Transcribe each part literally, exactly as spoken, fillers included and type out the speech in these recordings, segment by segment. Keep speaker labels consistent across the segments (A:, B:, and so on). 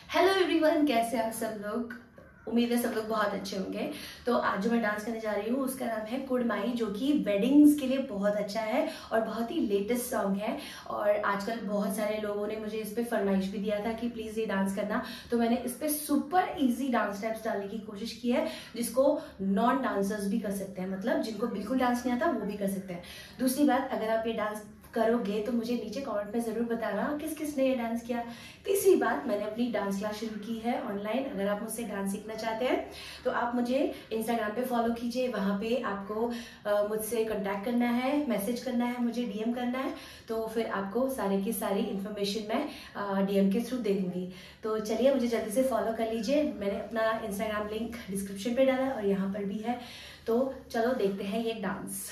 A: Hello everyone, कैसे आप सब लोग। उम्मीद है सब लोग बहुत अच्छे होंगे। तो आज जो मैं डांस करने जा रही हूँ उसका नाम है कुड़माई, जो कि वेडिंग्स के लिए बहुत अच्छा है और बहुत ही लेटेस्ट सॉन्ग है। और आजकल बहुत सारे लोगों ने मुझे इस पे फरमाइश भी दिया था कि प्लीज ये डांस करना, तो मैंने इस पे सुपर इजी डांस स्टेप्स डालने की कोशिश की है, जिसको नॉन डांसर्स भी कर सकते हैं, मतलब जिनको बिल्कुल डांस नहीं आता वो भी कर सकते हैं। दूसरी बात, अगर आप ये डांस करोगे तो मुझे नीचे कमेंट में जरूर बताना किस किस ने ये डांस किया। तीसरी बात, मैंने अपनी डांस क्लास शुरू की है ऑनलाइन। अगर आप मुझसे डांस सीखना चाहते हैं तो आप मुझे इंस्टाग्राम पे फॉलो कीजिए। वहाँ पे आपको मुझसे कांटेक्ट करना है, मैसेज करना है, मुझे डीएम करना है, तो फिर आपको सारी की सारी इन्फॉर्मेशन मैं डीएम के थ्रू दे दूंगी। तो चलिए, मुझे जल्दी से फॉलो कर लीजिए। मैंने अपना इंस्टाग्राम लिंक डिस्क्रिप्शन पे डाला और यहाँ पर भी है। तो चलो देखते हैं ये डांस।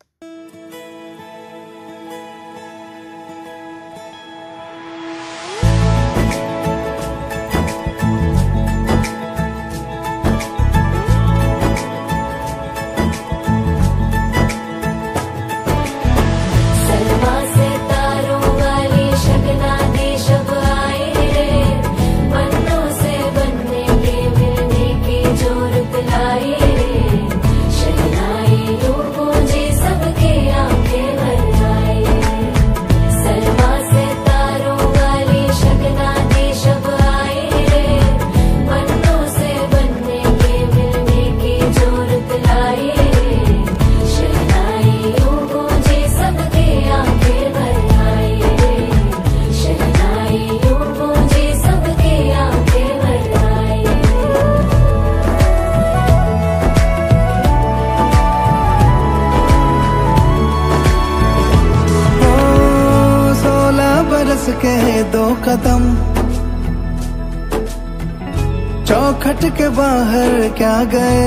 B: के दो कदम चौखट के बाहर क्या गए,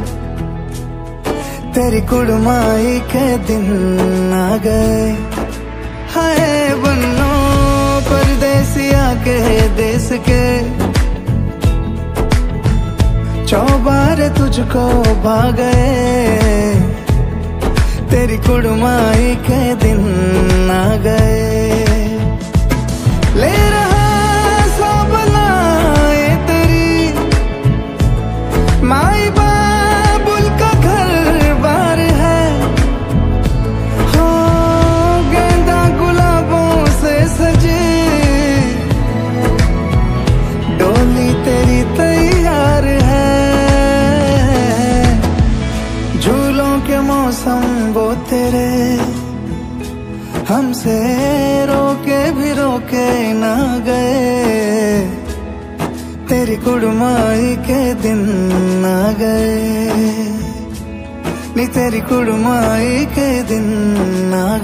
B: तेरी कुड़माई के दिन आ गए। हाय बन्नो परदेसिया के देश के, चौबारे तुझको भा गए, तेरी कुड़माई के दिन आ गए। ले रहा सब लाए तेरी माई बाबुल का घर बार है, हो गेंदा गुलाबों से सजे डोली तेरी तैयार है। झूलों के मौसम वो तेरे हमसे रोके भी रोके ना गए, तेरी कुड़माई के दिन आ गए, नी तेरी कुड़माई के दिन आ